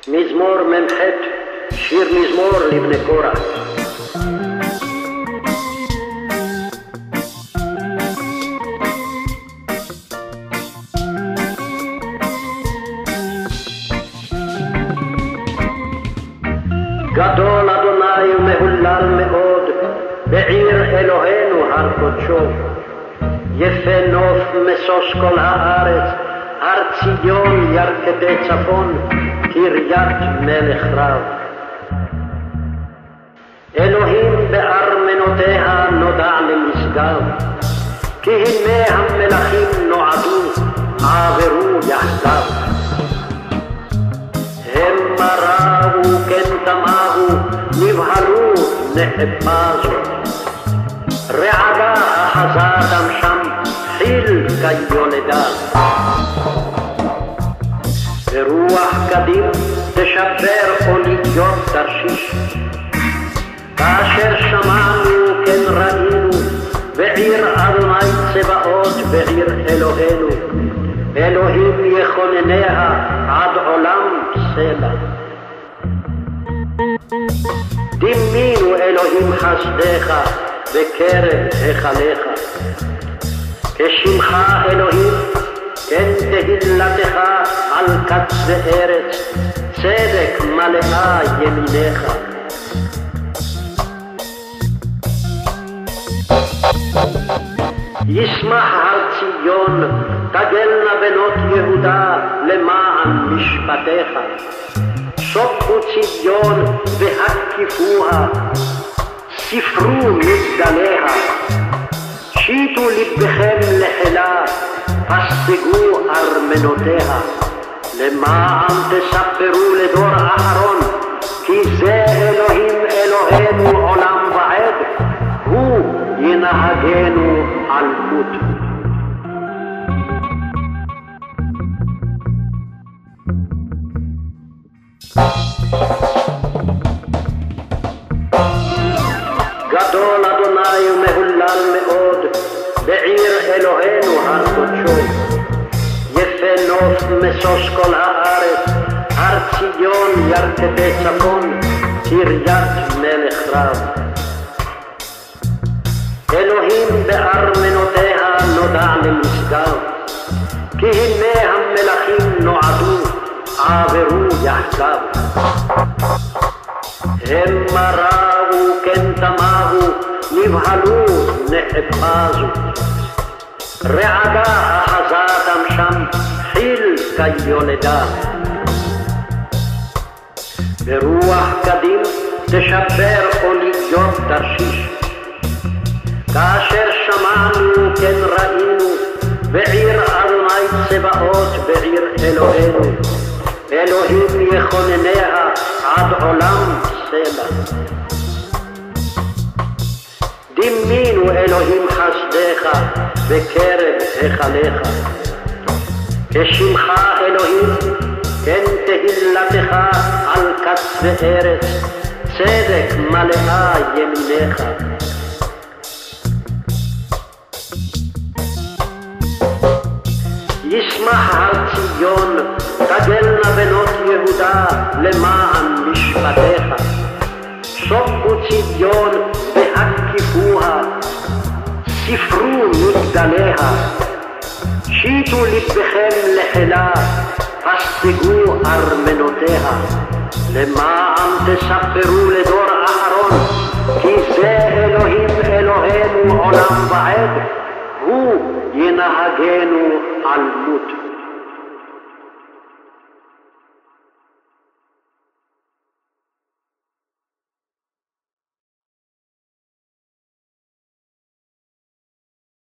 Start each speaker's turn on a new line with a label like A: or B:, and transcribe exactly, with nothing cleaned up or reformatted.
A: מזמור מ"ח, שיר מזמור לבני קורח. גדול אדוני ומהולל מאוד, בעיר אלוהינו הר קודשו. יפה נוף משוש כל הארץ, הר ציון ירכתי צפון, קריית מלך רב. אלוהים בארמנותיה נודע למשגב, כי הנה המלכים נועדו, עברו יחדיו. המה ראו כן תמהו, נבהלו נחפזו. רעדה אחזה דם שם, חיל כיולדה. ברוח קדים תשבר אוניות תרשיש. כאשר שמענו כן ראינו, בעיר אדוני צבאות, בעיר אלוהינו. אלוהים יכונניה עד עולם סלע. דמינו אלוהים חסדך בקרב היכליך. כשמך אלוהים כן תהילתך על קצווי ארץ, צדק מלאה ימיניך. ישמח הר ציון, תגלנה בנות יהודה למען משפטיך. סופו ציון והקיפוה, ספרו מגדליה. שיטו לבכם לחילה, פסגו ארמנותיה. למען תספרו לדור אחרון, כי זה אלוהים אלוהינו עולם ועד, הוא ינהגנו על חוט. גדול אדוני ומהולל מאוד, בעיר אלוהינו הר קודשו. יפה נוף משוש כל הארץ, הר ציון ירכתי צפון, קריית מלך רב. אלוהים בארמנותיה נודע למשגב, כי הנה המלכים נועדו, עברו יחדיו. המה ראו כן תמהו, נבהלו נחפזו. רעדה אחזה דם שם, חיל כיולדה. ברוח קדים תשבר אוניות תרשיש. כאשר שמענו כן ראינו, בעיר אדוני צבאות, בעיר אלוהינו. אלוהים יכונניה עד עולם סלע. דמינו אלוהים חסדך בקרב היכליך. כשמך אלוהים כן תהילתך על קצווי ארץ, צדק מלאה ימיניך. ישמח הר ציון, תגלנה בנות יהודה למען משפטיך. סופו ציון והקיפוה, ספרו מגדליה. שיטו לבכם לחילה, פסגו ארמנותיה. למען תספרו לדור אחרון, כי זה אלוהים אלוהינו עולם ועד, הוא ינהגנו על מות.